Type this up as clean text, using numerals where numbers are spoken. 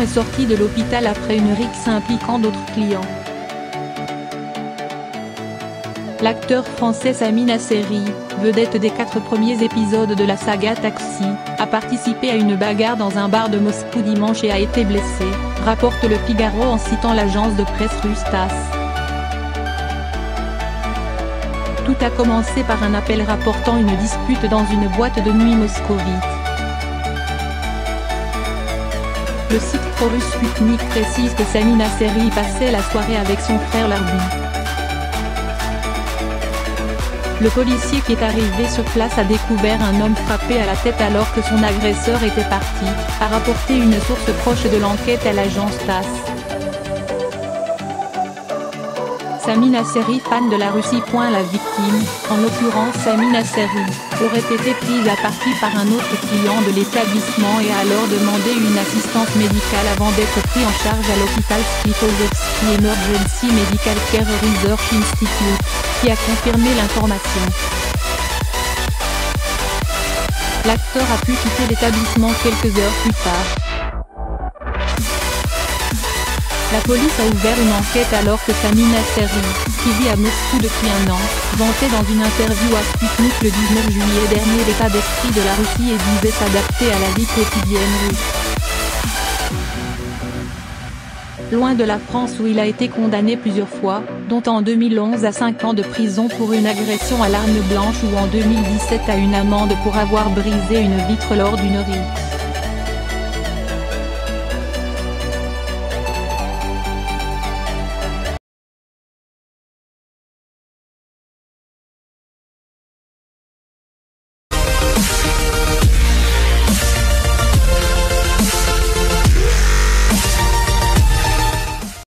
est sorti de l'hôpital après une rixe impliquant d'autres clients. L'acteur français Sami Nasseri, vedette des 4 premiers épisodes de la saga Taxi, a participé à une bagarre dans un bar de Moscou dimanche et a été blessé, rapporte Le Figaro en citant l'agence de presse russe TASS. Tout a commencé par un appel rapportant une dispute dans une boîte de nuit moscovite. Le site pro-russe Sputnik précise que Sami Nasseri passait la soirée avec son frère Larbi. Le policier qui est arrivé sur place a découvert un homme frappé à la tête alors que son agresseur était parti, a rapporté une source proche de l'enquête à l'agence TASS. Sami Nasseri, fan de la Russie. La victime, en l'occurrence Sami Nasseri, aurait été prise à partie par un autre client de l'établissement et a alors demandé une assistance médicale avant d'être pris en charge à l'hôpital Sklifosovsky Emergency Medical Care Research Institute, qui a confirmé l'information. L'acteur a pu quitter l'établissement quelques heures plus tard. La police a ouvert une enquête alors que Sami Nasseri, qui vit à Moscou depuis un an, vantait dans une interview à Sputnik le 19 juillet dernier l'état d'esprit de la Russie et disait s'adapter à la vie quotidienne russe. Loin de la France où il a été condamné plusieurs fois, dont en 2011 à 5 ans de prison pour une agression à l'arme blanche ou en 2017 à une amende pour avoir brisé une vitre lors d'une rixe.